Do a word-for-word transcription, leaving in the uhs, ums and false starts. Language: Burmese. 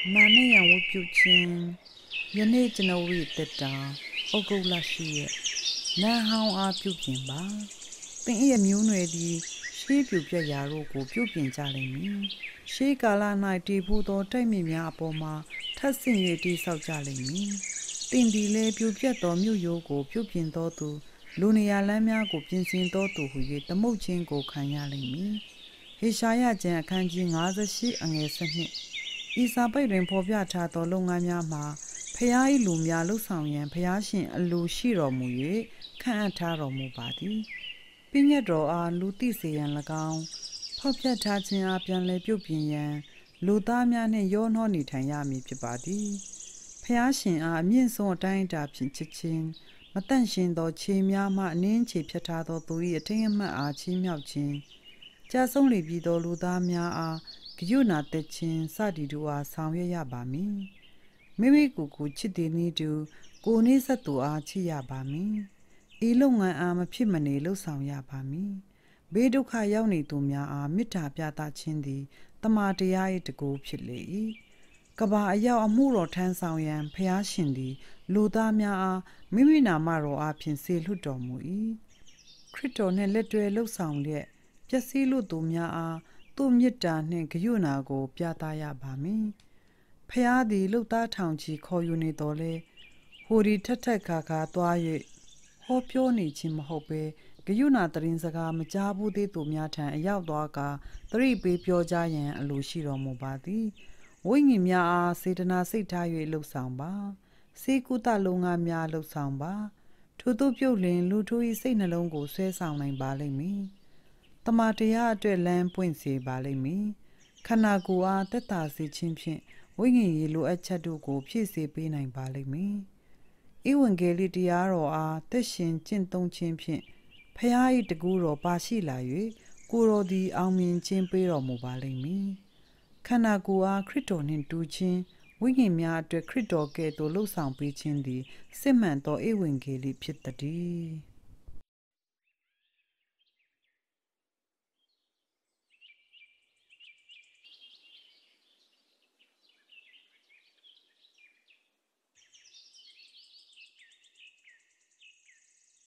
မာနယံဝပြုချင်းယနေ့ကျွန်တော်ဝိတက်တာဩဂုတ်လရှိရဲ့နန်းဟောင်းအားပြုပြင်ပါပင်ရဲ့မျိုးနွယ်သည်ရှေးပြူပြက်ရာတို့ကိုပြုပြင်ကြလိမ့်မည်ရှေးကာလ၌တည်ဖို့သောတိုက်မြစ်များအပေါ်မှာထပ်ဆင့်၍တည်ဆောက်ကြလိမ့်မည်တင်ဒီလဲပြူပြက်သောမြို့ရိုးကိုပြုပြင်သောသူလူနေရာလမ်းများကိုပြင်ဆင်သောသူဟု၍သမုတ်ချင်းကိုခံရလိမ့်မည်ဟေရှာယကျမ်းအခန်းကြီး၅၈အငယ်၁၂ဤစာပိတ်တွင်ဖော်ပြထားသောလုပ်ငန်းများမှာဖျား၏လူများလှုပ်ဆောင်ရန်ဖျားရှင်အလိုရှိတော်မူ၍ခန့်အပ်ထားတော်မူပါသည်ပညတ်တော်အားလူသိစေရန်၎င်းဖော်ပြထားခြင်းအားပြန်လည်ပြုပြင်ရန်လူသားများနှင့်ရောနှောနေထိုင်ရမည်ဖြစ်ပါသည်ဖျားရှင်အားအမြင့်ဆုံးအတိုင်းအတာဖြင့်ချစ်ခြင်းမတန့်ရှင်းသောခြေများမှအနှင်းခြေဖြတ်ထားသောသူ၏အထင်အမှတ်အားချီးမြှောက်ခြင်းကြာဆုံးလေပြီးသောလူသားများအားဂရုဏာသက်ခြင်းစသည်တို့အားဆောင်ရွက်ရပါမည်မိမိကိုယ်ကိုချစ်သည်နည်းတူကိုယ်နည်းဆက်သူအားချစ်ရပါမည်ဤလုပ်ငန်းအားမဖြစ်မနေလှုပ်ဆောင်ရပါမည်ဘေးဒုက္ခရောက်နေသူများအားမေတ္တာပြသခြင်းသည်တမန်တရား၏တကူဖြစ်လေ၏ကဘာအရောက်အမှုတော်ထမ်းဆောင်ရန်ဖျားရှင်သည်လူသားများအားမိမိနာမတော်အားဖြင့်စေလွှတ်တော်မူ၏ခရစ်တော်နှင့်လက်တွဲလှုပ်ဆောင်လျက်ပျက်စီးလူသူများအားသူ့မေတ္တာနှင့်ဂရုဏာကိုပြသရပါမည်ဖျားသည်လှုပ်သားထောင်ချီခေါ်ယူနေတော်လဲဟိုဒီထက်ထက်ခါခါသွား၍ဟောပြောနေခြင်းမဟုတ်ပဲဂရုဏာတရင်စကားမကြားဘူးသေးသူများထံအရောက်သွားကသတိပေးပြောကြရန်အလိုရှိတော်မူပါသည်ဝိညာဉ်များအားစေတနာစိတ်ထား၍လှုပ်ဆောင်ပါစေကုသလုံငါများလှုပ်ဆောင်ပါထို့သို့ပြုတ်လင်လူထို၏စိတ်နှလုံးကိုဆွဲဆောင်နိုင်ပါလိမ့်မည်တမန်တရားအတွက်လမ်းပွင့်စေပါလိမ့်မည်ခန္ဓာကိုယ်အားသက်သာစေခြင်းဖြင့်ဝိညာဉ်ရေးလိုအပ်ချက်တို့ကိုဖြည့်ဆည်းပေးနိုင်ပါလိမ့်မည်ဧဝံဂေလိတရားတော်အားသက်ရှင်ကျင့်သုံးခြင်းဖြင့်ဖျား၏တကူတော်ပါရှိလာ၍ကိုယ်တော်သည်အောင်မြင်ခြင်းပေးတော်မူပါလိမ့်မည်ခန္ဓာကိုယ်အားခရစ်တော်နှင့်တူခြင်းဝိညာဉ်များအတွက်ခရစ်တော်ကဲ့သို့လှုပ်ဆောင်ပေးခြင်းသည်စစ်မှန်သောဧဝံဂေလိဖြစ်သည်